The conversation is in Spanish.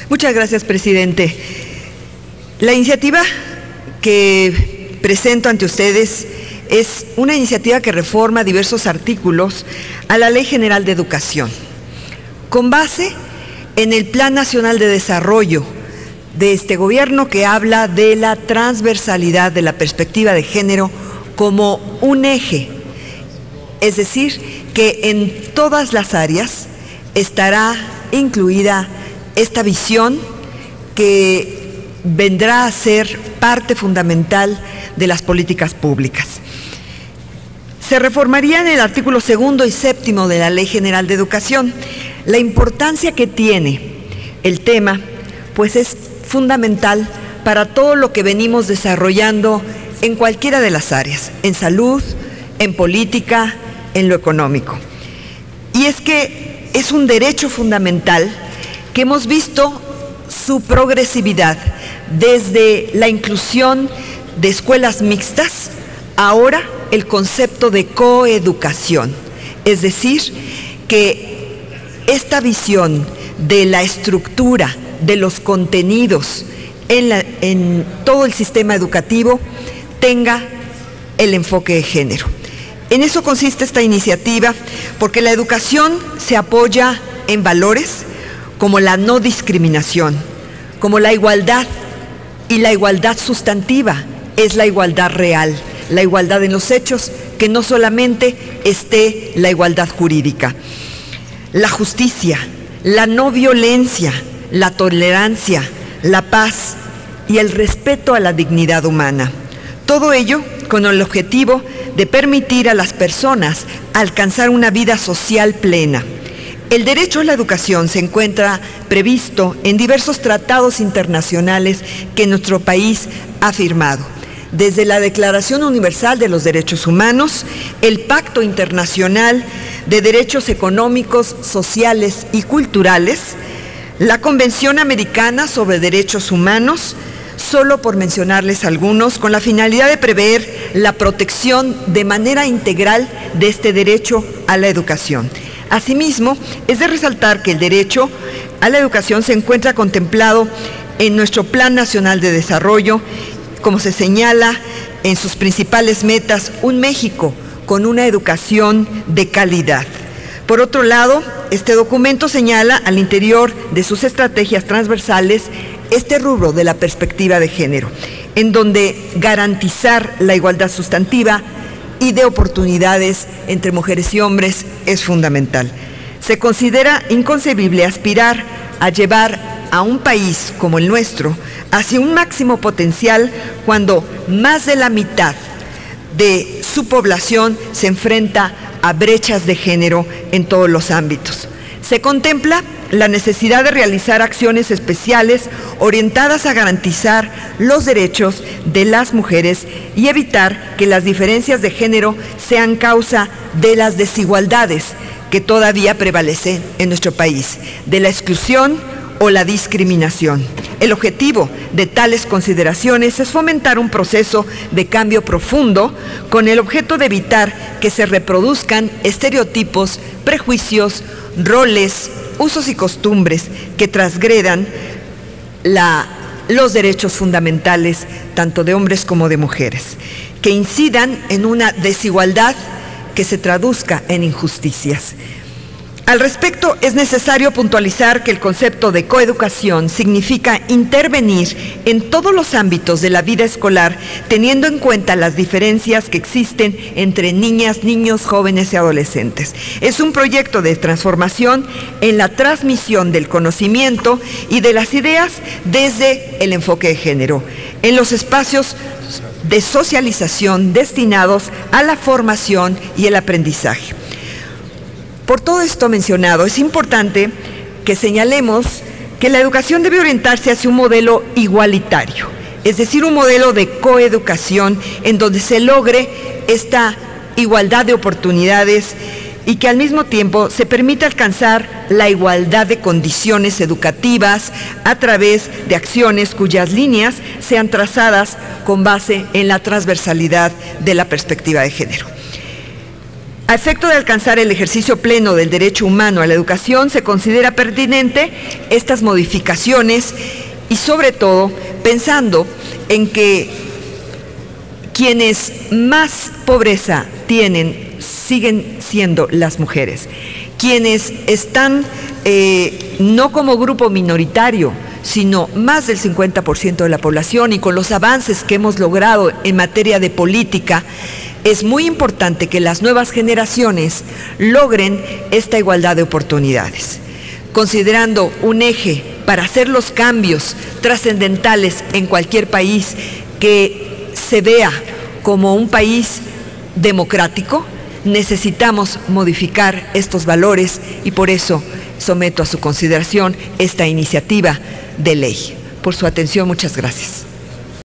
Muchas gracias, presidente. La iniciativa que presento ante ustedes es una iniciativa que reforma diversos artículos a la Ley General de Educación, con base en el Plan Nacional de Desarrollo de este gobierno, que habla de la transversalidad de la perspectiva de género como un eje, es decir, que en todas las áreas estará incluida esta visión que vendrá a ser parte fundamental de las políticas públicas. Se reformaría en el artículo 2 y 7 de la Ley General de Educación. La importancia que tiene el tema, pues es fundamental para todo lo que venimos desarrollando en cualquiera de las áreas, en salud, en política, en lo económico. Y es que es un derecho fundamental que hemos visto su progresividad desde la inclusión de escuelas mixtas, ahora el concepto de coeducación, es decir, que esta visión de la estructura, de los contenidos en todo el sistema educativo tenga el enfoque de género. En eso consiste esta iniciativa, porque la educación se apoya en valores como la no discriminación, como la igualdad, y la igualdad sustantiva es la igualdad real, la igualdad en los hechos, que no solamente esté la igualdad jurídica. La justicia, la no violencia, la tolerancia, la paz y el respeto a la dignidad humana. Todo ello con el objetivo de permitir a las personas alcanzar una vida social plena. El derecho a la educación se encuentra previsto en diversos tratados internacionales que nuestro país ha firmado, desde la Declaración Universal de los Derechos Humanos, el Pacto Internacional de Derechos Económicos, Sociales y Culturales, la Convención Americana sobre Derechos Humanos, solo por mencionarles algunos, con la finalidad de prever la protección de manera integral de este derecho a la educación. Asimismo, es de resaltar que el derecho a la educación se encuentra contemplado en nuestro Plan Nacional de Desarrollo, como se señala en sus principales metas, un México con una educación de calidad. Por otro lado, este documento señala al interior de sus estrategias transversales este rubro de la perspectiva de género, en donde garantizar la igualdad sustantiva y de oportunidades entre mujeres y hombres es fundamental. Se considera inconcebible aspirar a llevar a un país como el nuestro hacia un máximo potencial cuando más de la mitad de su población se enfrenta a brechas de género en todos los ámbitos. Se contempla la necesidad de realizar acciones especiales orientadas a garantizar los derechos de las mujeres y evitar que las diferencias de género sean causa de las desigualdades que todavía prevalecen en nuestro país, de la exclusión o la discriminación. El objetivo de tales consideraciones es fomentar un proceso de cambio profundo con el objeto de evitar que se reproduzcan estereotipos, prejuicios, roles, usos y costumbres que transgredan los derechos fundamentales tanto de hombres como de mujeres, que incidan en una desigualdad que se traduzca en injusticias. Al respecto, es necesario puntualizar que el concepto de coeducación significa intervenir en todos los ámbitos de la vida escolar, teniendo en cuenta las diferencias que existen entre niñas, niños, jóvenes y adolescentes. Es un proyecto de transformación en la transmisión del conocimiento y de las ideas desde el enfoque de género, en los espacios de socialización destinados a la formación y el aprendizaje. Por todo esto mencionado, es importante que señalemos que la educación debe orientarse hacia un modelo igualitario, es decir, un modelo de coeducación en donde se logre esta igualdad de oportunidades y que al mismo tiempo se permita alcanzar la igualdad de condiciones educativas a través de acciones cuyas líneas sean trazadas con base en la transversalidad de la perspectiva de género. A efecto de alcanzar el ejercicio pleno del derecho humano a la educación, se considera pertinente estas modificaciones y, sobre todo, pensando en que quienes más pobreza tienen siguen siendo las mujeres, quienes están no como grupo minoritario, sino más del 50% de la población, y con los avances que hemos logrado en materia de política, es muy importante que las nuevas generaciones logren esta igualdad de oportunidades, considerando un eje para hacer los cambios trascendentales en cualquier país que se vea como un país democrático. Necesitamos modificar estos valores y por eso someto a su consideración esta iniciativa de ley. Por su atención, muchas gracias.